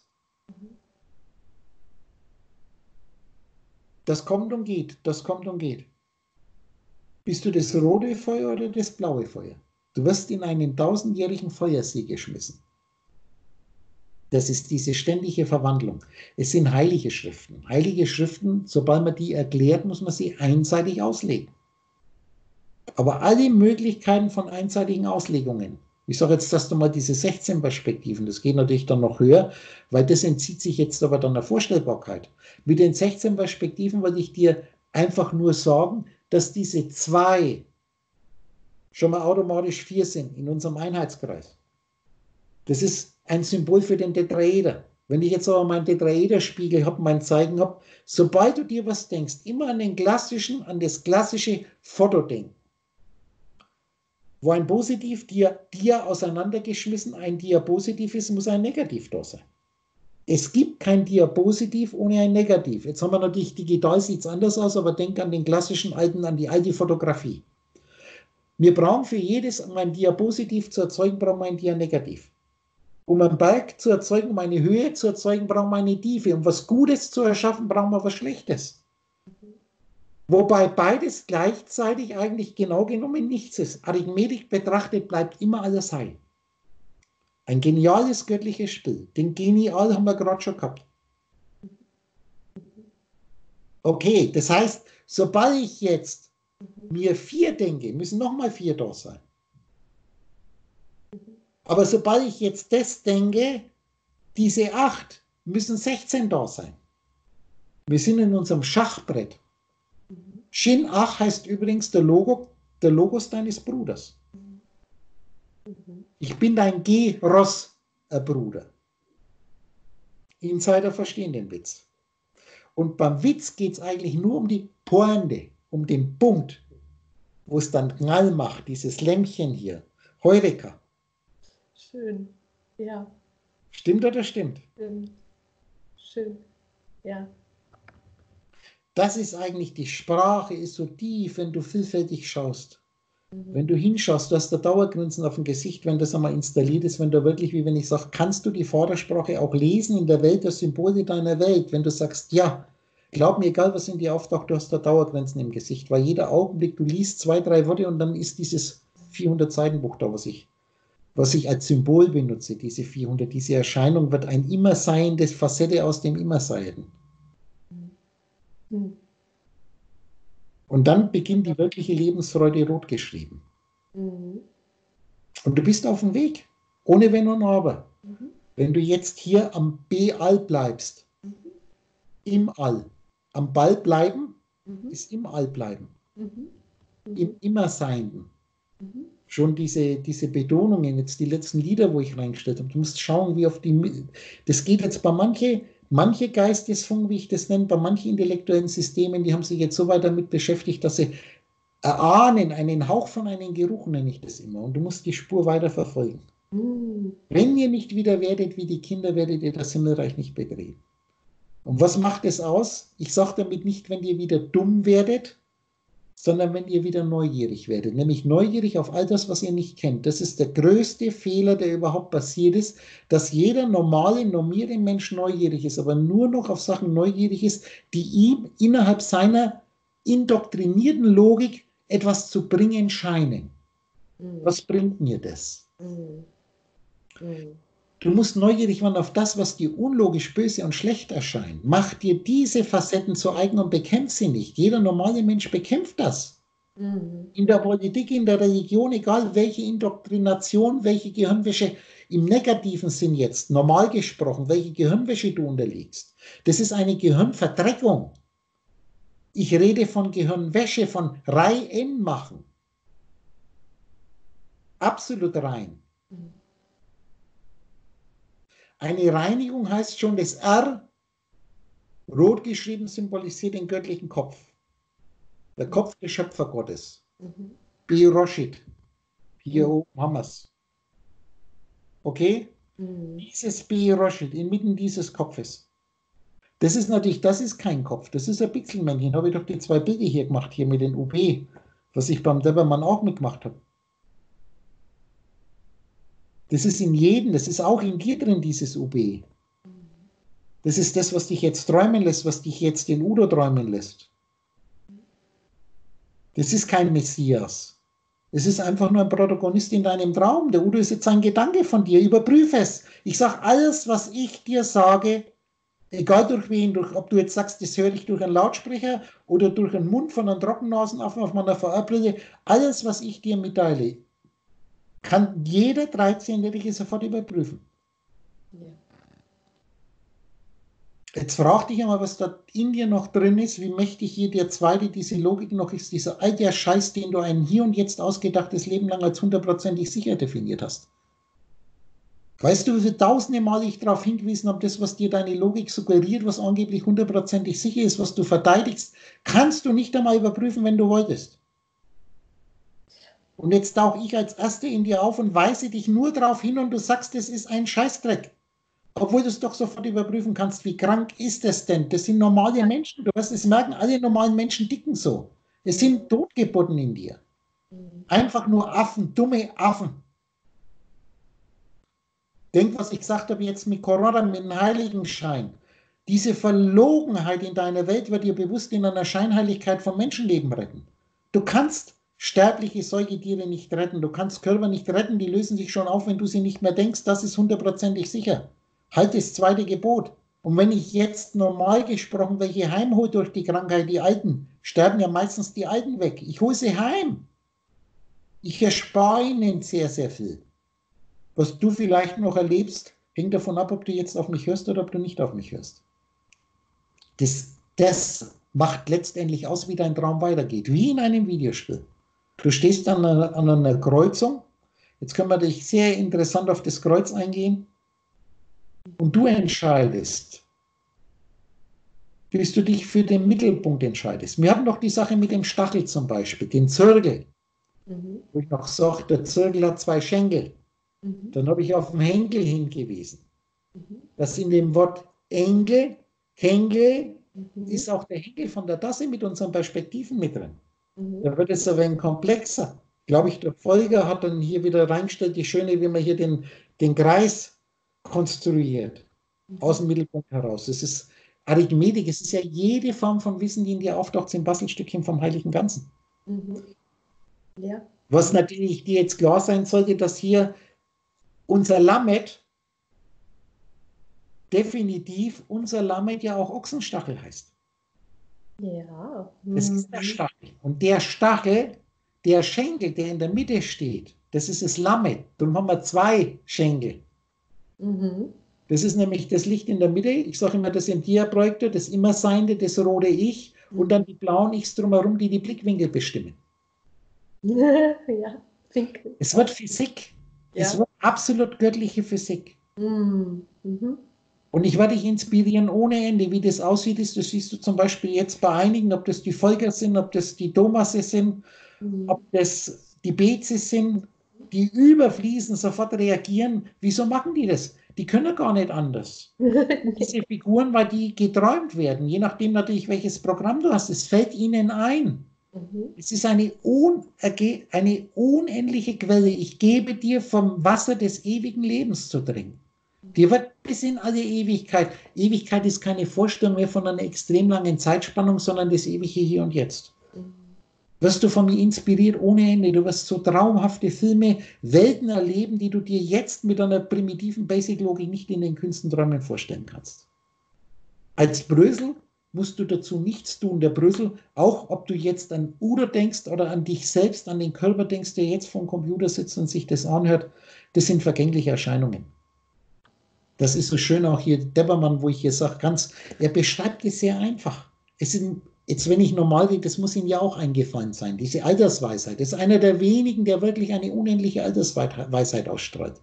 Das kommt und geht, das kommt und geht. Bist du das rote Feuer oder das blaue Feuer? Du wirst in einen 1000-jährigen Feuersee geschmissen. Das ist diese ständige Verwandlung. Es sind heilige Schriften. Heilige Schriften, sobald man die erklärt, muss man sie einseitig auslegen. Aber alle Möglichkeiten von einseitigen Auslegungen, ich sage jetzt, dass du mal diese 16 Perspektiven, das geht natürlich dann noch höher, weil das entzieht sich jetzt aber dann der Vorstellbarkeit. Mit den 16 Perspektiven wollte ich dir einfach nur sagen, dass diese 2 schon mal automatisch 4 sind in unserem Einheitskreis. Das ist ein Symbol für den Tetraeder. Wenn ich jetzt aber meinen Tetraederspiegel habe, mein Zeigen habe, sobald du dir was denkst, immer an das klassische Foto denken. Wo ein Positiv dir auseinandergeschmissen, ein Diapositiv ist, muss ein Negativ da sein. Es gibt kein Diapositiv ohne ein Negativ. Jetzt haben wir natürlich digital, sieht es anders aus, aber denk an den klassischen an die alte Fotografie. Wir brauchen für jedes, um ein Diapositiv zu erzeugen, brauchen wir ein Dianegativ. Um einen Berg zu erzeugen, um eine Höhe zu erzeugen, brauchen wir eine Tiefe. Um was Gutes zu erschaffen, brauchen wir was Schlechtes. Wobei beides gleichzeitig eigentlich genau genommen nichts ist. Arithmetik betrachtet bleibt immer alles heil. Ein geniales göttliches Spiel. Den Genial haben wir gerade schon gehabt. Okay, das heißt, sobald ich jetzt mir 4 denke, müssen nochmal 4 da sein. Aber sobald ich jetzt das denke, diese 8 müssen 16 da sein. Wir sind in unserem Schachbrett. Shin Ach heißt übrigens der Logos deines Bruders. Ich bin dein Bruder. Insider verstehen den Witz. Und beim Witz geht es eigentlich nur um die Pointe, um den Punkt, wo es dann Knall macht, dieses Lämpchen hier. Heureka. Schön, ja. Stimmt oder stimmt? Schön, ja. Das ist eigentlich, die Sprache ist so tief, wenn du vielfältig schaust. Wenn du hinschaust, du hast da Dauergrinsen auf dem Gesicht, wenn das einmal installiert ist, wenn du wirklich, wie wenn ich sage, kannst du die Vordersprache auch lesen in der Welt, das Symbole deiner Welt, wenn du sagst, ja, glaub mir, egal was in dir auftaucht, du hast da Dauergrinsen im Gesicht, weil jeder Augenblick, du liest 2, 3 Worte und dann ist dieses 400-Seiten-Buch da, was ich als Symbol benutze, diese 400, diese Erscheinung wird ein Immersein, das Facette aus dem Immersein. Und dann beginnt die wirkliche Lebensfreude rot geschrieben. Und du bist auf dem Weg, ohne Wenn und Aber. Wenn du jetzt hier am B-All bleibst, im All, am Ball bleiben, ist im All bleiben. Im Immerseinden. Schon diese Betonungen, jetzt die letzten Lieder, wo ich reingestellt habe, du musst schauen, wie auf das geht jetzt bei manchen, Manche Geistesfunken, wie ich das nenne, bei manchen intellektuellen Systemen, die haben sich jetzt so weit damit beschäftigt, dass sie erahnen, einen Hauch von einem Geruch, nenne ich das immer. Und du musst die Spur weiter verfolgen. Wenn ihr nicht wieder werdet wie die Kinder, werdet ihr das Himmelreich nicht betreten. Und was macht es aus? Ich sage damit nicht, wenn ihr wieder dumm werdet, sondern wenn ihr wieder neugierig werdet. Nämlich neugierig auf all das, was ihr nicht kennt. Das ist der größte Fehler, der überhaupt passiert ist, dass jeder normale, normierte Mensch neugierig ist, aber nur noch auf Sachen neugierig ist, die ihm innerhalb seiner indoktrinierten Logik etwas zu bringen scheinen. Was bringt mir das? Du musst neugierig werden auf das, was dir unlogisch, böse und schlecht erscheint. Mach dir diese Facetten zu eigen und bekämpf sie nicht. Jeder normale Mensch bekämpft das. In der Politik, in der Religion, egal welche Indoktrination, welche Gehirnwäsche, im negativen Sinn jetzt, normal gesprochen, welche Gehirnwäsche du unterliegst. Das ist eine Gehirnverdreckung. Ich rede von Gehirnwäsche, von rein machen. Absolut rein. Eine Reinigung heißt schon, das R, rot geschrieben, symbolisiert den göttlichen Kopf. Der Kopf des Schöpfergottes. Beroshit. Hier oben haben wir es. Okay? Dieses Beroshit inmitten dieses Kopfes. Das ist natürlich, das ist kein Kopf, das ist ein Pixelmännchen. Habe ich doch die 2 Bilder hier gemacht, hier mit den UP, was ich beim Debermann auch mitgemacht habe. Das ist in jedem, das ist auch in dir drin, dieses UB. Das ist das, was dich jetzt träumen lässt, was dich jetzt in Udo träumen lässt. Das ist kein Messias. Es ist einfach nur ein Protagonist in deinem Traum. Der Udo ist jetzt ein Gedanke von dir. Überprüfe es. Ich sage alles, was ich dir sage, egal durch wen, ob du jetzt sagst, das höre ich durch einen Lautsprecher oder durch den Mund von einem Trockennasenaffen auf meiner VR-Brille, alles, was ich dir mitteile, kann jeder 13-Jährige sofort überprüfen. Ja. Jetzt frag dich einmal, was da in dir noch drin ist, wie mächtig hier der zweite, diese Logik noch ist, dieser alte Scheiß, den du ein hier und jetzt ausgedachtes Leben lang als 100%ig sicher definiert hast. Weißt du, wie viele tausende Mal ich darauf hingewiesen habe, das, was dir deine Logik suggeriert, was angeblich 100%ig sicher ist, was du verteidigst, kannst du nicht einmal überprüfen, wenn du wolltest. Und jetzt tauche ich als Erste in dir auf und weise dich nur darauf hin und du sagst, das ist ein Scheißdreck. Obwohl du es doch sofort überprüfen kannst, wie krank ist es denn? Das sind normale Menschen. Du wirst es merken, alle normalen Menschen ticken so. Es sind Totgeburten in dir. Einfach nur Affen, dumme Affen. Denk, was ich gesagt habe jetzt mit Corona, mit dem Heiligenschein. Diese Verlogenheit in deiner Welt wird dir bewusst in einer Scheinheiligkeit von Menschenleben retten. Du kannst sterbliche Säugetiere nicht retten. Du kannst Körper nicht retten. Die lösen sich schon auf, wenn du sie nicht mehr denkst. Das ist 100%ig sicher. Halt das zweite Gebot. Und wenn ich jetzt normal gesprochen welche heimhole durch die Krankheit, die Alten, sterben ja meistens die Alten weg. Ich hole sie heim. Ich erspare ihnen sehr, sehr viel. Was du vielleicht noch erlebst, hängt davon ab, ob du jetzt auf mich hörst oder ob du nicht auf mich hörst. Das macht letztendlich aus, wie dein Traum weitergeht. Wie in einem Videospiel. Du stehst an einer Kreuzung. Jetzt können wir dich sehr interessant auf das Kreuz eingehen. Und du entscheidest, bis du dich für den Mittelpunkt entscheidest. Wir hatten doch die Sache mit dem Stachel zum Beispiel, den Zirkel. Wo ich noch sage, der Zirkel hat 2 Schenkel. Dann habe ich auf den Henkel hingewiesen. Das in dem Wort Engel, Henkel, ist auch der Henkel von der Tasse mit unseren Perspektiven mit drin. Da wird es ein wenig komplexer. Glaube ich, der Folger hat dann hier wieder reingestellt, die schöne, wie man hier den Kreis konstruiert, aus dem Mittelpunkt heraus. Es ist Arithmetik, es ist ja jede Form von Wissen, die in dir auftaucht, sind Bastelstückchen vom Heiligen Ganzen. Ja. Was natürlich dir jetzt klar sein sollte, dass hier unser Lamed, definitiv unser Lamed ja auch Ochsenstachel heißt. Ja. Das ist der Stachel. Und der Stachel, der Schenkel, der in der Mitte steht, das ist das Lamed. Darum haben wir 2 Schenkel. Das ist nämlich das Licht in der Mitte. Ich sage immer, das sind Dia-Projektor, das Immerseiende, das rote Ich und dann die blauen Ichs drumherum, die die Blickwinkel bestimmen. Ja, es wird Physik. Ja. Es wird absolut göttliche Physik. Und ich werde dich inspirieren ohne Ende. Wie das aussieht, das siehst du zum Beispiel jetzt bei einigen, ob das die Volker sind, ob das die Thomasse sind, ob das die Beze sind, die überfließen, sofort reagieren. Wieso machen die das? Die können gar nicht anders. Diese Figuren, weil die geträumt werden, je nachdem natürlich, welches Programm du hast, es fällt ihnen ein. Es ist eine unendliche Quelle. Ich gebe dir vom Wasser des ewigen Lebens zu trinken. Dir wird bis in alle Ewigkeit. Ewigkeit ist keine Vorstellung mehr von einer extrem langen Zeitspannung, sondern das ewige Hier und Jetzt. Wirst du von mir inspiriert ohne Ende. Du wirst so traumhafte Filme, Welten erleben, die du dir jetzt mit einer primitiven Basic-Logik nicht in den kühnsten Träumen vorstellen kannst. Als Brösel musst du dazu nichts tun. Der Brösel, auch ob du jetzt an Udo denkst oder an dich selbst, an den Körper denkst, der jetzt vor dem Computer sitzt und sich das anhört, das sind vergängliche Erscheinungen. Das ist so schön auch hier Deppermann, wo ich hier sage, er beschreibt es sehr einfach. Es sind, jetzt wenn ich normal rede, das muss Ihnen ja auch eingefallen sein, diese Altersweisheit. Das ist einer der wenigen, der wirklich eine unendliche Altersweisheit ausstrahlt.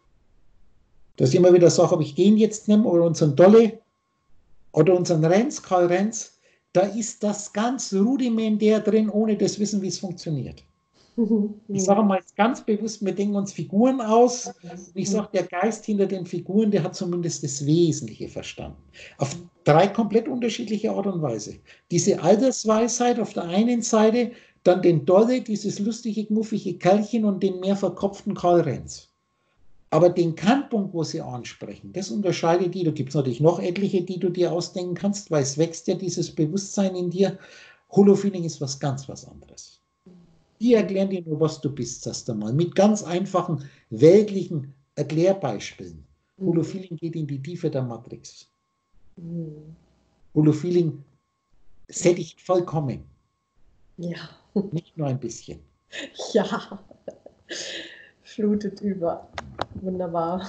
Dass ich immer wieder sage, ob ich den jetzt nehme oder unseren Dolle oder unseren Renz, Karl Renz, da ist das ganz rudimentär drin, ohne das Wissen, wie es funktioniert. Ich sage mal jetzt ganz bewusst, wir denken uns Figuren aus. Und ich sage, der Geist hinter den Figuren, der hat zumindest das Wesentliche verstanden. Auf 3 komplett unterschiedliche Art und Weise. Diese Altersweisheit auf der einen Seite, dann den Dolle, dieses lustige, knuffige Kerlchen und den mehr verkopften Karl Renz. Aber den Kernpunkt, wo sie ansprechen, das unterscheidet die. Da gibt es natürlich noch etliche, die du dir ausdenken kannst, weil es wächst ja dieses Bewusstsein in dir. Holofeeling ist was ganz was anderes. Die erklären dir nur, was du bist, sagst du mal, mit ganz einfachen, weltlichen Erklärbeispielen. Holofeeling geht in die Tiefe der Matrix. Holofeeling sättigt vollkommen. Ja. Nicht nur ein bisschen. Ja. Flutet über. Wunderbar.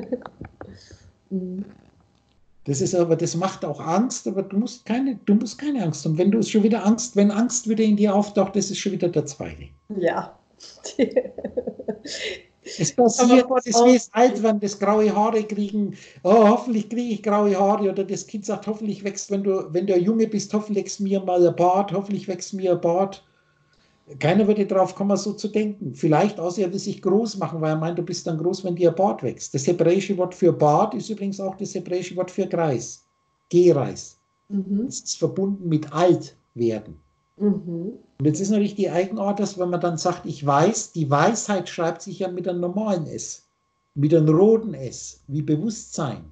Das macht auch Angst, aber du musst keine Angst haben. Wenn du schon wieder wenn Angst wieder in dir auftaucht, das ist schon wieder der zweite. Ja. Es passiert, das wie es alt werden, das graue Haare kriegen. Oh, hoffentlich kriege ich graue Haare. Oder das Kind sagt, hoffentlich wächst, wenn du ein Junge bist, hoffentlich wächst mir mal ein Bart, hoffentlich wächst mir ein Bart. Keiner würde drauf kommen, so zu denken. Vielleicht, außer er will sich groß machen, weil er meint, du bist dann groß, wenn dir ein Bart wächst. Das hebräische Wort für Bart ist übrigens auch das hebräische Wort für Kreis. Gehreis. Das ist verbunden mit alt werden. Und jetzt ist natürlich die Eigenart, dass wenn man dann sagt, ich weiß, die Weisheit schreibt sich ja mit einem normalen S, mit einem roten S, wie Bewusstsein.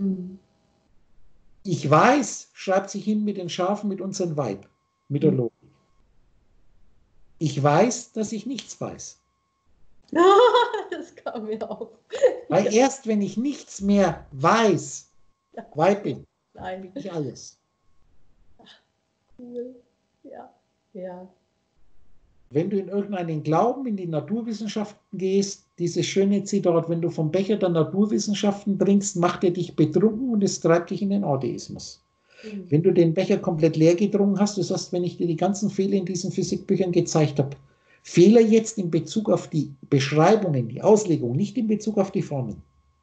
Ich weiß, schreibt sich hin mit den Schafen, mit unserem Weib, mit der Logik. Ich weiß, dass ich nichts weiß. Das kam mir auf. Weil erst wenn ich nichts mehr weiß, Weib bin, bin ich alles. Cool. Ja. Ja. Wenn du in irgendeinen Glauben, in die Naturwissenschaften gehst, dieses schöne Zitat, wenn du vom Becher der Naturwissenschaften trinkst, macht er dich betrunken und es treibt dich in den Atheismus. Wenn du den Becher komplett leer getrunken hast, das heißt, wenn ich dir die ganzen Fehler in diesen Physikbüchern gezeigt habe, Fehler jetzt in Bezug auf die Beschreibungen, die Auslegung, nicht in Bezug auf die Formeln,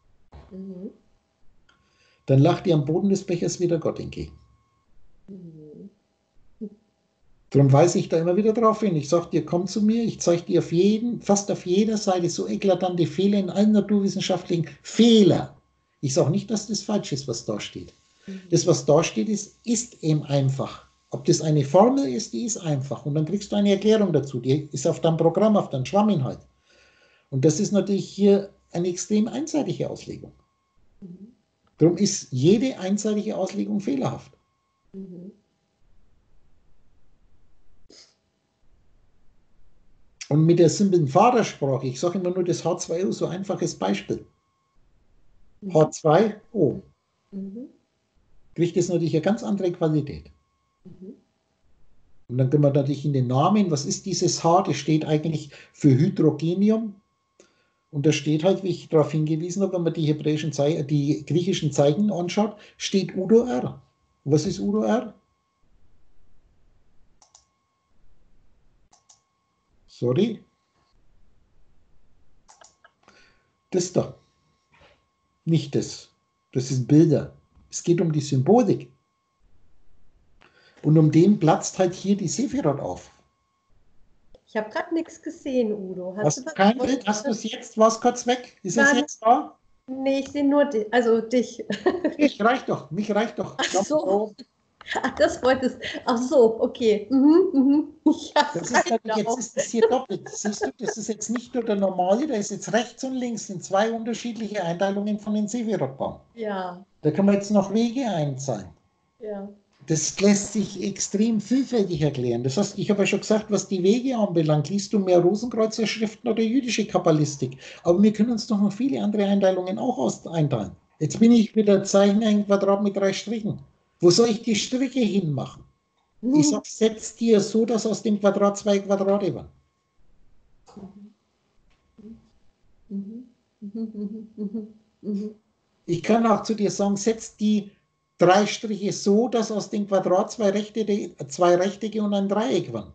dann lacht dir am Boden des Bechers wieder Gott entgegen. Darum weise ich da immer wieder drauf hin. Ich sage dir, komm zu mir, ich zeige dir fast auf jeder Seite so eklatante Fehler in allen naturwissenschaftlichen Fehler. Ich sage nicht, dass das falsch ist, was da steht. Das, was da steht, ist eben einfach. Ob das eine Formel ist, die ist einfach. Und dann kriegst du eine Erklärung dazu. Die ist auf deinem Programm, auf deinem Schwamminhalt. Und das ist natürlich hier eine extrem einseitige Auslegung. Darum ist jede einseitige Auslegung fehlerhaft. Und mit der simplen Vatersprache, ich sage immer nur das H2O, so ein einfaches Beispiel. H2O. Kriegt das natürlich eine ganz andere Qualität. Und dann können wir natürlich in den Namen, was ist dieses H? Das steht eigentlich für Hydrogenium. Und da steht halt, wie ich darauf hingewiesen habe, wenn man die griechischen Zeichen anschaut, steht Udo R. Was ist Udo R? Sorry. Das da. Nicht das. Das sind Bilder. Es geht um die Symbolik. Und um den platzt halt hier die Sephirot auf. Ich habe gerade nichts gesehen, Udo. Hast du kein Bild? Hast du es jetzt? War es kurz weg? Ist es jetzt da? Nee, ich sehe nur dich. Also dich. Mich reicht doch. Ach so. Ach, das wolltest. Ach so, okay. Ja, das ist jetzt ist das hier doppelt. Siehst du, das ist jetzt nicht nur der normale, da ist jetzt rechts und links sind zwei unterschiedliche Einteilungen von den Sephirot-Baum. Ja. Da kann man jetzt noch Wege einzahlen. Ja. Das lässt sich extrem vielfältig erklären. Das heißt, ich habe ja schon gesagt, was die Wege anbelangt, liest du mehr Rosenkreuzer-Schriften oder jüdische Kabbalistik. Aber wir können uns doch noch viele andere Einteilungen auch einteilen. Jetzt bin ich wieder Zeichner ein Quadrat mit 3 Strichen. Wo soll ich die Striche hinmachen? Ich sage, setz dir so, dass aus dem Quadrat 2 Quadrate werden. Ich kann auch zu dir sagen, setz die 3 Striche so, dass aus dem Quadrat 2 Rechtecke und ein Dreieck werden.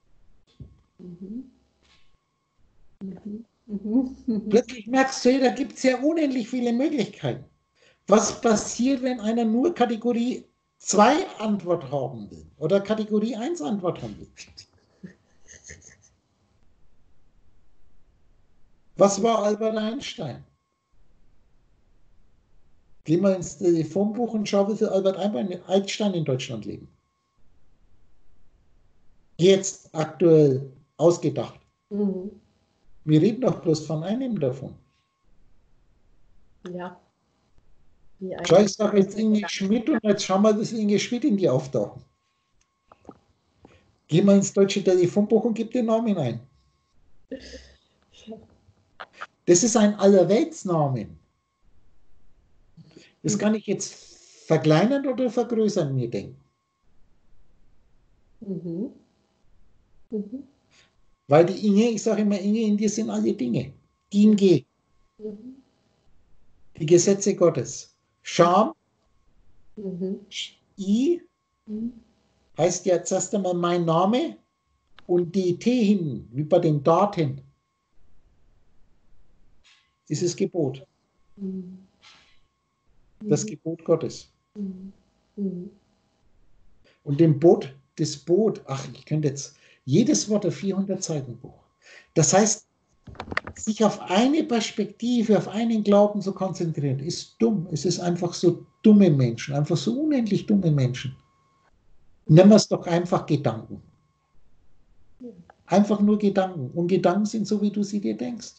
Plötzlich merkst du, da gibt es ja unendlich viele Möglichkeiten. Was passiert, wenn einer nur Kategorie 2 Antwort haben will oder Kategorie 1 Antwort haben will? Was war Albert Einstein? Geh mal ins Telefonbuch und schau, wie viel Albert Einstein in Deutschland leben. Jetzt aktuell ausgedacht. Wir reden doch bloß von einem davon. Ja. Schau, ich sage jetzt Inge Schmidt und jetzt schauen wir, dass Inge Schmidt in die auftauchen. Geh mal ins deutsche Telefonbuch und gib den Namen ein. Das ist ein Allerweltsnamen. Das kann ich jetzt verkleinern oder vergrößern, mir denken. Weil die Inge, ich sage immer, Inge, in dir sind alle Dinge. Inge. Die Gesetze Gottes. Scham. I heißt ja zuerst einmal mein Name und die T hinten, wie bei den Daten, ist das Gebot. Das Gebot Gottes. Und das Boot, ach, ich könnte jetzt, jedes Wort ein 400 Seiten Buch. Das heißt, sich auf eine Perspektive, auf einen Glauben zu konzentrieren, ist dumm. Es ist einfach so dumme Menschen, einfach so unendlich dumme Menschen. Nennen wir es doch einfach Gedanken. Einfach nur Gedanken. Und Gedanken sind so, wie du sie dir denkst.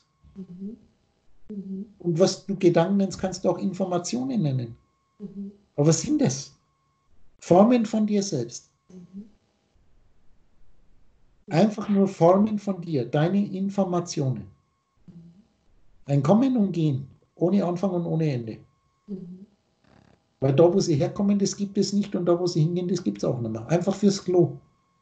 Und was du Gedanken nennst, kannst du auch Informationen nennen. Aber was sind das? Formen von dir selbst. Einfach nur Formen von dir, deine Informationen. Ein Kommen und Gehen, ohne Anfang und ohne Ende. Weil da, wo sie herkommen, das gibt es nicht und da, wo sie hingehen, das gibt es auch nicht mehr. Einfach fürs Klo.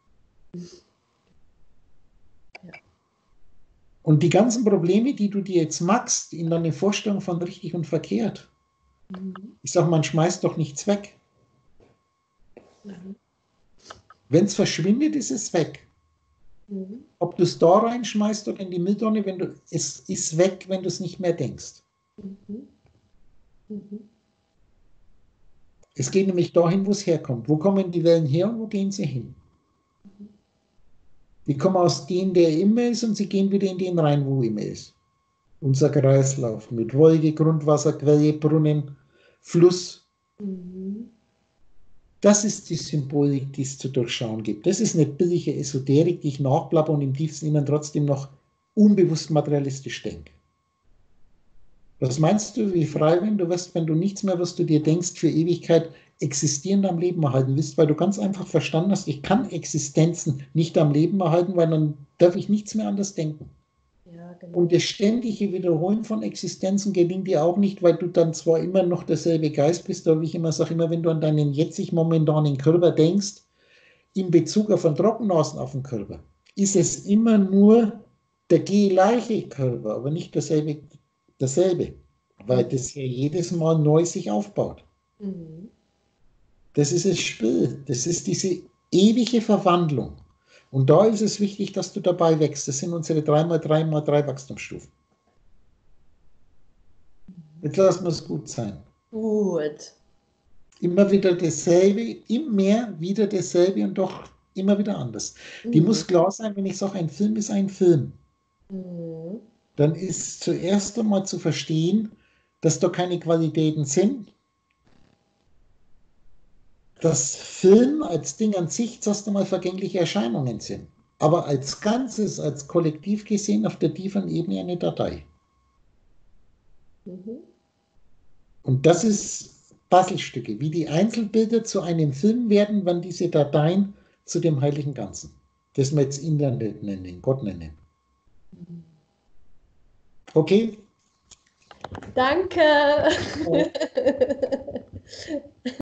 Und die ganzen Probleme, die du dir jetzt machst, in deiner Vorstellung von richtig und verkehrt, ich sage, man schmeißt doch nichts weg. Wenn es verschwindet, ist es weg. Ob du es da reinschmeißt oder in die Mülltonne, es ist weg, wenn du es nicht mehr denkst. Es geht nämlich dahin, wo es herkommt. Wo kommen die Wellen her und wo gehen sie hin? Die kommen aus dem, der immer ist, und sie gehen wieder in den rein, wo immer ist. Unser Kreislauf mit Wolke, Grundwasser, Quelle, Brunnen, Fluss. Das ist die Symbolik, die es zu durchschauen gibt. Das ist nicht billige Esoterik, die ich nachplapper und im tiefsten Innern trotzdem noch unbewusst materialistisch denke. Was meinst du, wie frei, wenn du wirst, wenn du nichts mehr, was du dir denkst, für Ewigkeit existierend am Leben erhalten willst, weil du ganz einfach verstanden hast, ich kann Existenzen nicht am Leben erhalten, weil dann darf ich nichts mehr anders denken. Ja, genau. Und das ständige Wiederholen von Existenzen gelingt dir auch nicht, weil du dann zwar immer noch derselbe Geist bist, aber wie ich immer sage, immer wenn du an deinen jetzig momentanen Körper denkst, in Bezug auf einen Trockennasen auf den Körper, ist es immer nur der gleiche Körper, aber nicht dasselbe, weil das ja jedes Mal neu sich aufbaut. Das ist das Spiel, das ist diese ewige Verwandlung. Und da ist es wichtig, dass du dabei wächst. Das sind unsere 3x3x3 Wachstumsstufen. Jetzt lassen wir es gut sein. Gut. Immer wieder dasselbe, immer wieder dasselbe und doch immer wieder anders. Die Mhm. muss klar sein, wenn ich sage, ein Film ist ein Film, Mhm. dann ist zuerst einmal zu verstehen, dass da keine Qualitäten sind, dass Film als Ding an sich zuerst einmal vergängliche Erscheinungen sind, aber als Ganzes, als Kollektiv gesehen auf der tieferen Ebene eine Datei. Mhm. Und das ist Puzzlestücke, wie die Einzelbilder zu einem Film werden, wann diese Dateien zu dem heiligen Ganzen, das wir jetzt Internet nennen, Gott nennen. Okay? Danke.